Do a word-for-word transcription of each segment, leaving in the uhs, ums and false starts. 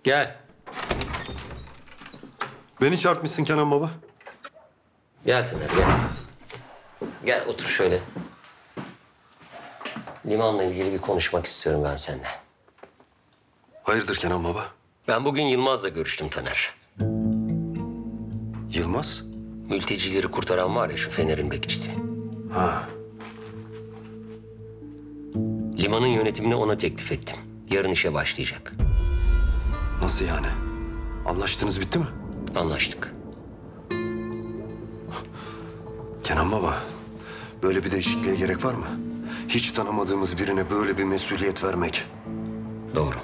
Gel. Beni çarpmışsın Kenan baba. Gel Taner gel. Gel otur şöyle. Limanla ilgili bir konuşmak istiyorum ben seninle. Hayırdır Kenan baba? Ben bugün Yılmaz'la görüştüm Taner. Yılmaz? Mültecileri kurtaran var ya şu Fener'in bekçisi. Ha. Limanın yönetimini ona teklif ettim. Yarın işe başlayacak. Nasıl yani? Anlaştınız, bitti mi? Anlaştık. Kenan baba, böyle bir değişikliğe gerek var mı? Hiç tanımadığımız birine böyle bir mesuliyet vermek. Doğru.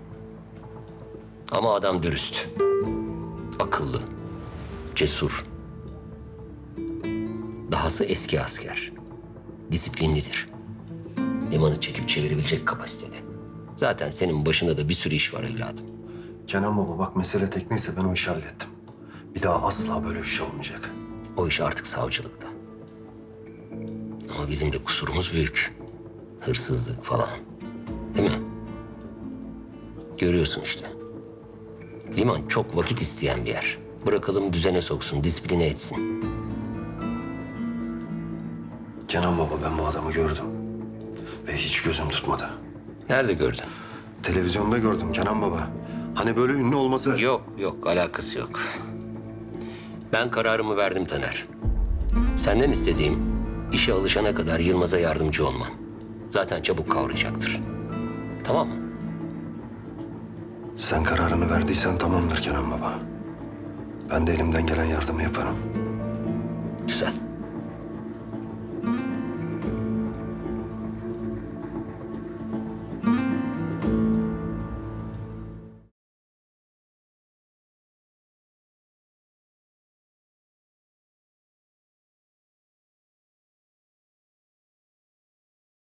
Ama adam dürüst. Akıllı. Cesur. Dahası eski asker. Disiplinlidir. Limanı çekip çevirebilecek kapasitede. Zaten senin başında da bir sürü iş var evladım. Kenan baba bak, mesele tekneyse ben o işi hallettim. Bir daha asla böyle bir şey olmayacak. O iş artık savcılıkta. Ama bizim de kusurumuz büyük. Hırsızlık falan. Değil mi? Görüyorsun işte. Liman çok vakit isteyen bir yer. Bırakalım düzene soksun, disipline etsin. Kenan baba, ben bu adamı gördüm. Ve hiç gözüm tutmadı. Nerede gördün? Televizyonda gördüm Kenan baba. Hani böyle ünlü olması... Yok, yok. Alakası yok. Ben kararımı verdim Taner. Senden istediğim işe alışana kadar Yılmaz'a yardımcı olman. Zaten çabuk kavrayacaktır. Tamam mı? Sen kararını verdiysen tamamdır Kenan baba. Ben de elimden gelen yardımı yaparım. Güzel.